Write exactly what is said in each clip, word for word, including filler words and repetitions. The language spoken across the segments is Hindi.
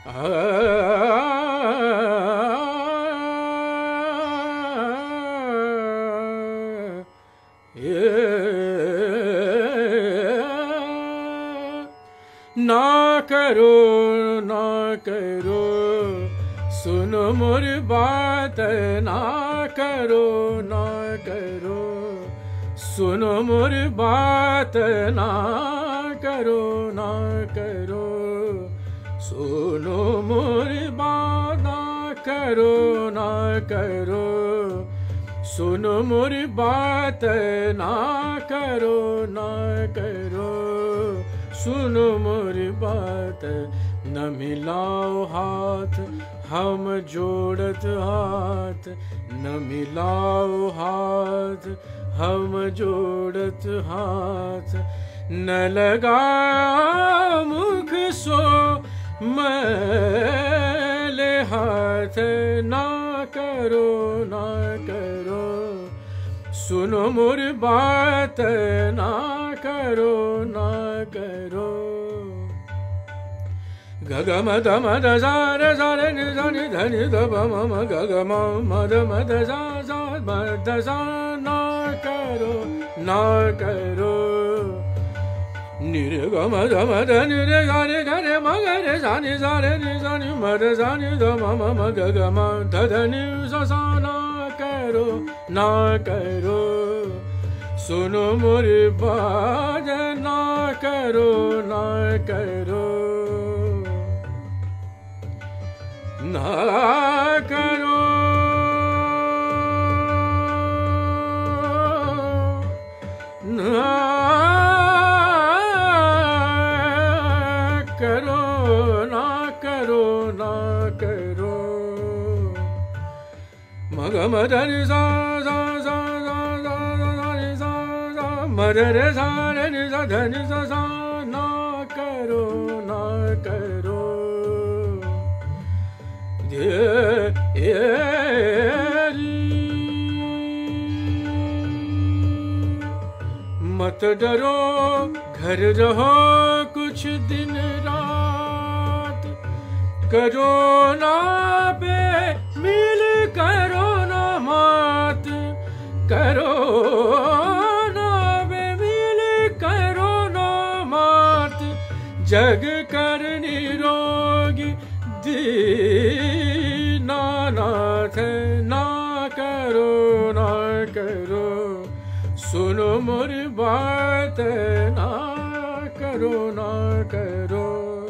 ना करो ना करो सुनो मोर बात, ना करो ना करो सुनो मोर बात, ना करो ना करो सुनो मोर बात, ना करो ना करो सुनो मोर बात, ना करो ना करो सुनो मोर बात। न मिलाओ हाथ हम जोड़त हाथ, न मिलाओ हाथ हम जोड़त हाथ, न लगाओ मुख सो मैले हाथ, ना करो ना करो सुनो मोर बात, ना करो ना करो। ग ग म ध म ध सा र सा रे नि सा नि ध नि ध प म म ग ग म म ध म ध सा सा म ध सा, ना करो ना करो नि रे ग म ध म ध नि रे गा रे ग रे म ग रे सा नि सा रे नि सा नि म ध सा नि ध म म म ग ग म ध ध नि सा सा, ना करो ना करो सुनो मोर बात, ना करो ना करो ना करो ना करो ना करो ना करो मग मदनि सा सा सा सा सा नि सा सा मद रे सा रे नि सा ध नि सा सा, ना करो ना करो मत डरो घर रहो कुछ दिन रात, करो ना पे मिल करो ना मात, करो ना पे मिल करो ना मात, जग कर निरोगी दीनानाथ, ना करो ना करो सुनो मोर बात, ना करो ना करो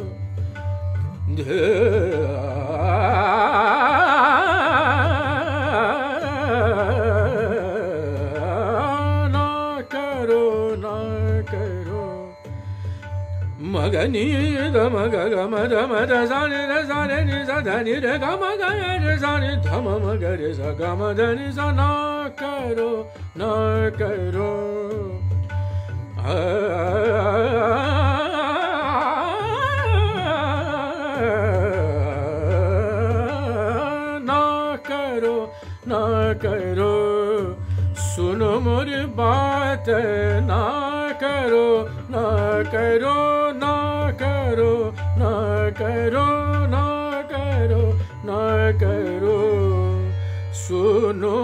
ना करो ना करो मगनी द मग ग म ध म ध सा नि ध सा रे नि सा ध नि रे ग म ग रे सा नि ध म म ग रे सा ग म ध नि सा, ना करो ना करो ना करो ना करो सुनो मोर बात, ना करो ना करो ना करो ना करो ना करो ना करो सुनो